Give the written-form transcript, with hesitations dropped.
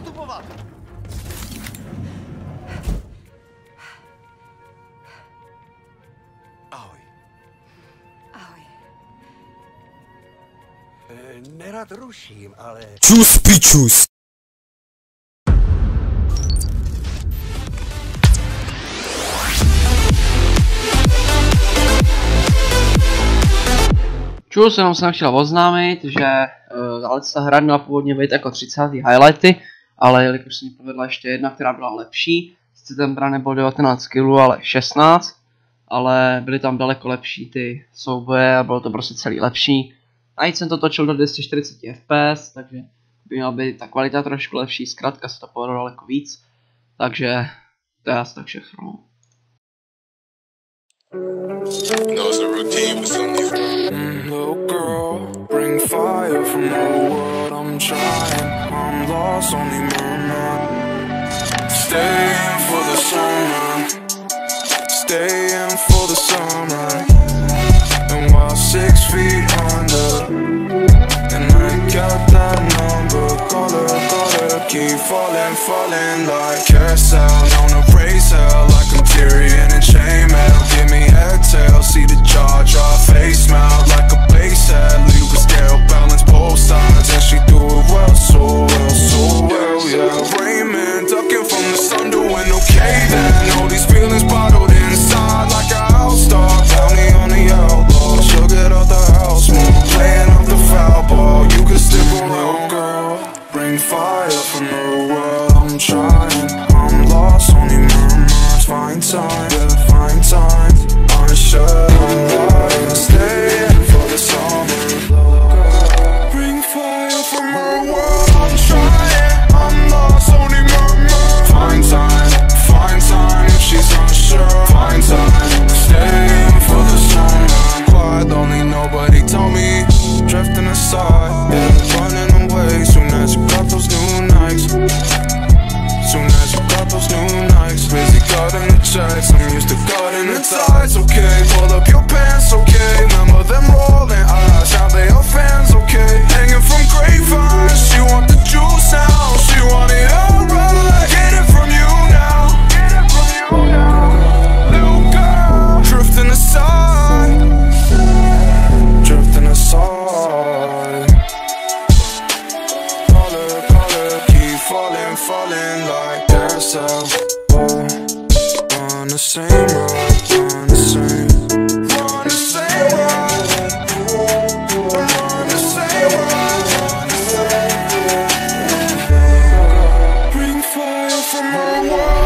postupovat! Ahoj. Ahoj. Nerad ruším, ale... Čus pičus! Čus, jenom jsem chtěl oznámit, že ta hra měla původně být jako 30. highlighty, ale jelikož se mi povedla ještě jedna, která byla lepší, sice ten bran nebyl 19 kg, ale 16, ale byly tam daleko lepší ty souboje a bylo to prostě celý lepší. Najít jsem to točil do 240 fps, takže by měla být ta kvalita trošku lepší, zkrátka se to povedlo daleko víc, takže to je asi tak všechno. Little girl, bring fire from the world. I'm trying, I'm lost, only murmur. Staying for the summer, staying for the summer. And while 6 feet under, and I got that number. Call her, keep falling, falling like carousel. On a race hell like I'm Tyrion and chainmail. Give me head tail, see the jaw drop, face smile like a bass head. Lead with scale, balance both sides, and she do it well, so well, so well, yeah. Raymond, ducking from the sun, doing okay then. All these feelings bottled inside like a house dog. Bounty on the outlaw, sugar out the house, more playing off the foul ball. You can stick around, girl. Bring fire from the world. I'm trying, I'm lost, only murmurs. Find time, yeah, find time. Unsure, I'm lying, staying for the summer. Bring fire from her world. I'm trying, I'm lost, only murmurs. Find time if she's unsure. Find time, staying for the summer. Quiet, lonely, nobody told me. Drifting aside, yeah, running away. Soon as you got those new Nikes, soon as you got those new Nikes. Busy cutting the checks, I'm used to cutting the ties. Okay, pull up your pants, okay. Remember them rolling eyes, how they are fans, okay. Hanging from grapevines, she want the juice now. She want it all right, get it from you now. Get it from you now. Little girl, drifting aside, drifting aside. Call her, keep falling, falling like carousel. On the same road, on the same, on the same road, on the same road. Bring fire from her world.